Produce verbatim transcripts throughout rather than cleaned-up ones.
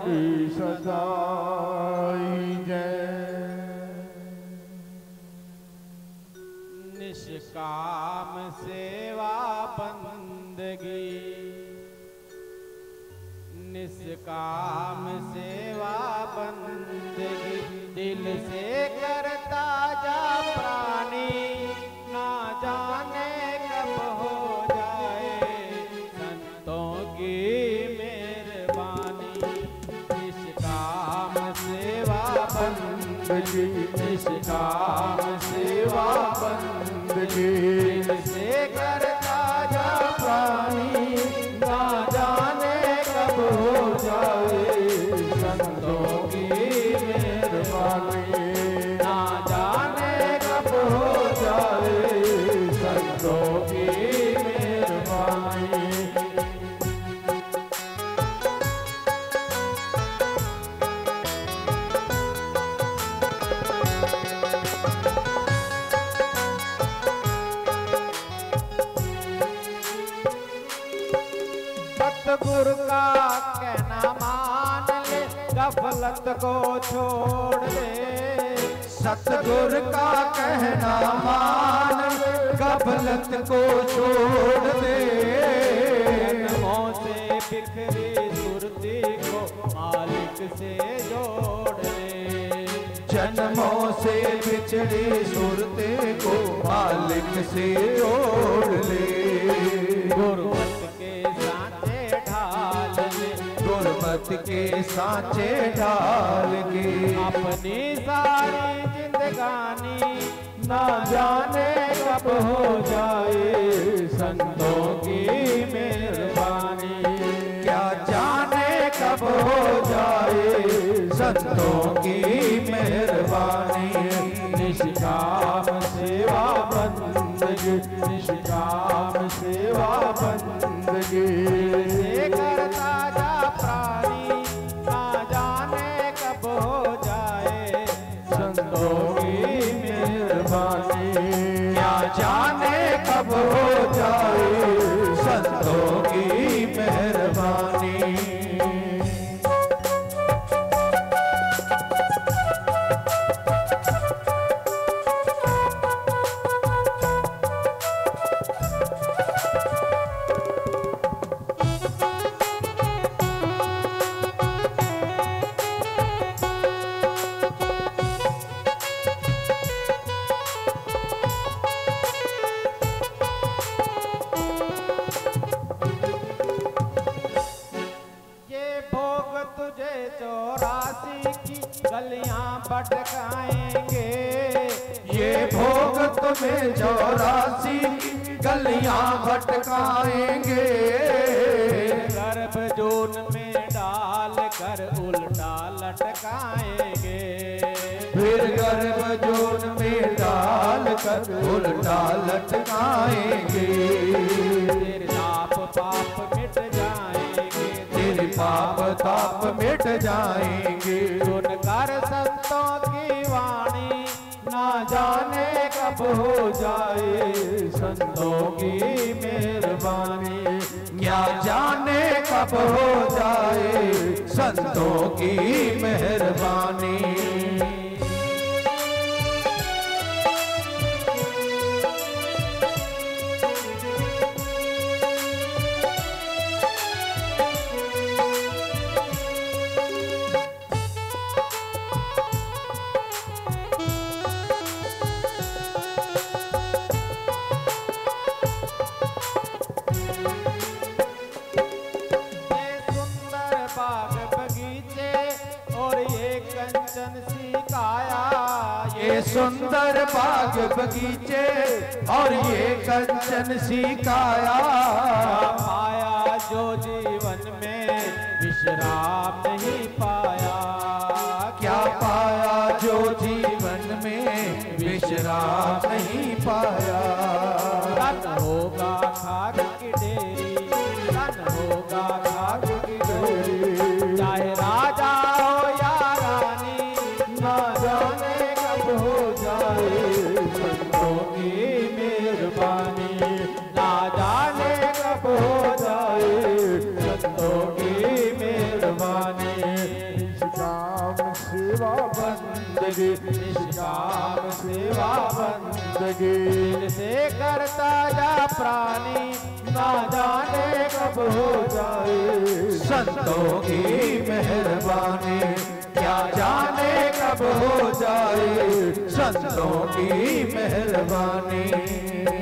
की सदाई जय। निष्काम सेवा बंदगी, निष्काम सेवा बंदगी, दिल से करता जा प्राणी, ना जाने कब हो जाए संतों की मेहरबानी। निष्काम सेवा बंदगी, निष्काम सेवा बंदगी, दिल से करता जा प्राणी, ना जाने कब हो जाए संतों की मेहरबानी, ना जाने कब हो जाए संतों की मेहरबानी। सतगुरु का कहना मान ले, गफलत को छोड़ दे। सतगुरु का कहना मान ले, गफलत को छोड़ दे। जन्मों से बिखरी सुरती को मालिक से जोड़ ले, जन्मों से बिछड़ी सुरते को मालिक से जोड़ ले। गुरमत के सांचे ढाल ले, गुरमत के सांचे ढाल के अपनी सारी जिंदगानी, ना जाने कब हो जाए संतों की मेहरबानी। क्या जाने कब हो जाए संतों की मेहरबानी। निष्काम सेवा बंदगी, निष्काम सेवा बंदगी, से करता जा प्राणी, ना जाने कब हो जाए संतों की मेहरबानी। क्या जाने कब हो जाए संतों की मेहरबानी। तुझे चौरासी की गलियां भटकाएंगे, ये भोग तुम्हें चौरासी की गलियां भटकाएंगे। गर्भ जोन में डाल कर उल्टा लटकाएंगे, फिर गर्भ जोन में डाल कर उल्टा लटकाएंगे। तेरे ताप पाप मिट जाएंगे, तेरे पाप ताप मिट जाएंगे। सुनकर संतों की वाणी, ना जाने कब हो जाए संतों की मेहरबानी। क्या जाने कब हो जाए संतों की मेहरबानी। ये सुंदर बाग बगीचे और ये कंचन सी काया, पाया जो जीवन में विश्राम नहीं पाया। क्या पाया जो जीवन में विश्राम नहीं पाया। धन होगा खाक की डेरी, धन होगा खाक की डेरी, चाहे राजा हो या रानी, ना जाने कब हो जाए संतों की मेहरबानी। ना जाने कब हो जाए संतों की मेहरबानी। बंदगी, निष्काम सेवा बंदगी। दिल से करता जा प्राणी, ना जाने कब हो जाए संतों की मेहरबानी, क्या जाने कब हो जाए संतों की मेहरबानी।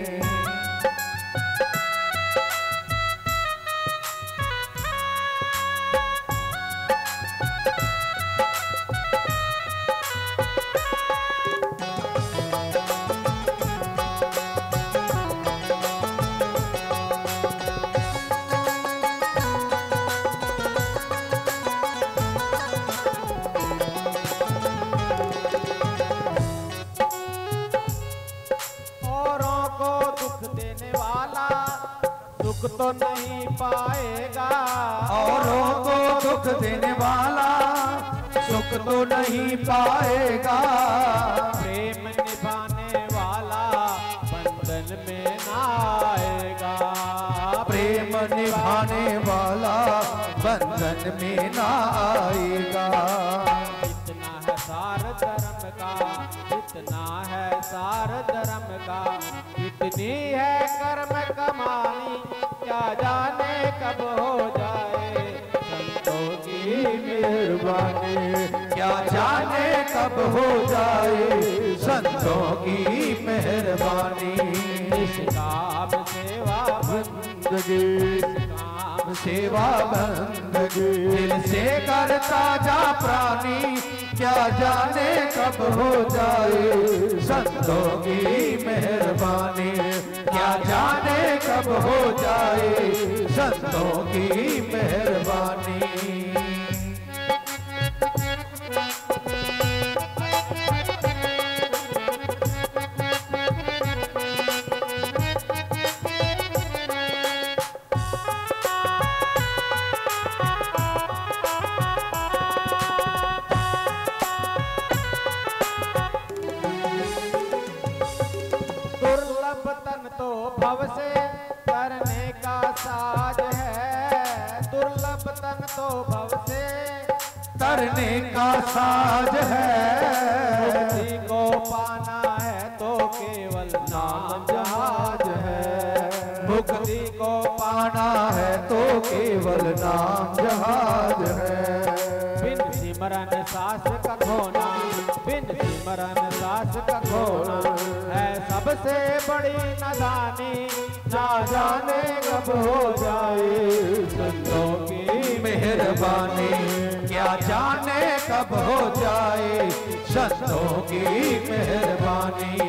दुख तो नहीं पाएगा, औरों को दुख देने वाला सुख तो नहीं पाएगा। प्रेम निभाने वाला बंधन में ना आएगा, प्रेम निभाने वाला बंधन में ना आएगा। इतना है सार धर्म का, इतना है सार धर्म का, इतनी है कर्म कमानी, क्या जाने कब हो जाए संतों की मेहरबानी, क्या जाने कब हो जाए संतों की मेहरबानी। निष्काम सेवा बंदगी, निष्काम सेवा बंदगी, दिल से करता जा प्राणी, क्या जाने कब हो जाए संतों की मेहरबानी, क्या जाने कब हो जाए संतों की मेहरबानी। भव से करने का साज है, दुर्लभ तन तो भव से करने का साज है। मुक्ति को पाना है तो केवल नाम जहाज है, मुक्ति को पाना है तो केवल नाम जहाज है। बिन सिमरन सास का खोना, बिन सिमरन सास का खोना है सबसे बड़ी नादानी, ना जाने कब हो जाए संतों की मेहरबानी, क्या जाने कब हो जाए संतों की मेहरबानी।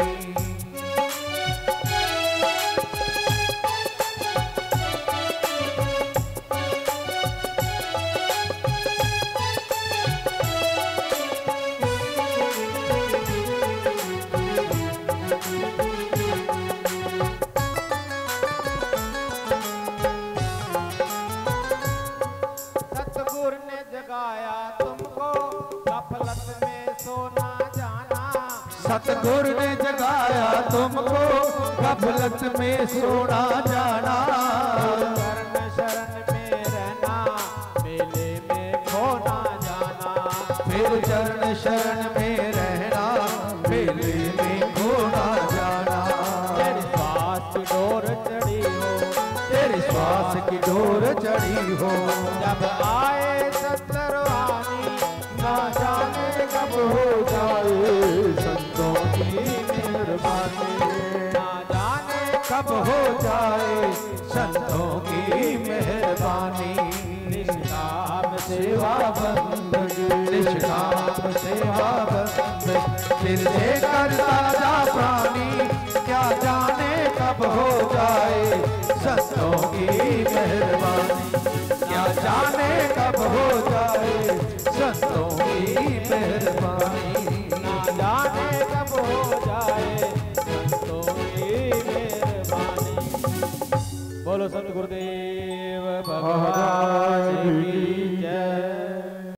सतगुरु ने जगाया तुमको गफलत में सोना जाना, सतगुरु ने जगाया तुमको गफलत में सोना जाना। चरण शरण में रहना, मेले में खोना जाना, फिर चरण शरण में रहना, मेले में खोना जाना। तेरे श्वास की डोर चढ़ी हो, तेरे श्वास की डोर चढ़ी हो, जब आए सतरवानी, ना जाने कब हो जाए संतों की मेहरबानी, ना जाने कब हो जाए संतों की मेहरबानी। निष्काम सेवा बंदगी, निष्काम सेवा बंदगी, दिल से करता जा प्राणी, क्या जाने कब हो जाए संतों की मेहरबानी, क्या जाने कब हो जाए संतों की मेहरबानी। ना जाने कब हो जाए संतों की मेहरबानी। बोलो सत गुरुदेव भगवान